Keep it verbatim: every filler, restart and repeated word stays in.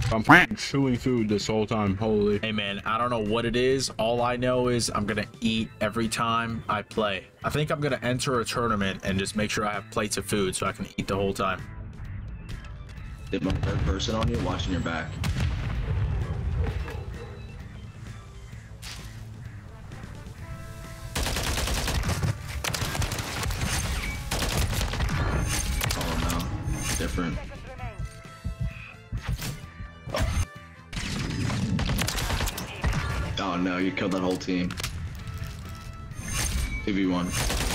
I'm chewing food this whole time. Holy. Hey man, I don't know what it is. All I know is I'm gonna eat every time I play. I think I'm gonna enter a tournament and just make sure I have plates of food so I can eat the whole time. Did my third person on you, watching your back. Oh no, different. Oh no, you killed that whole team. two v one.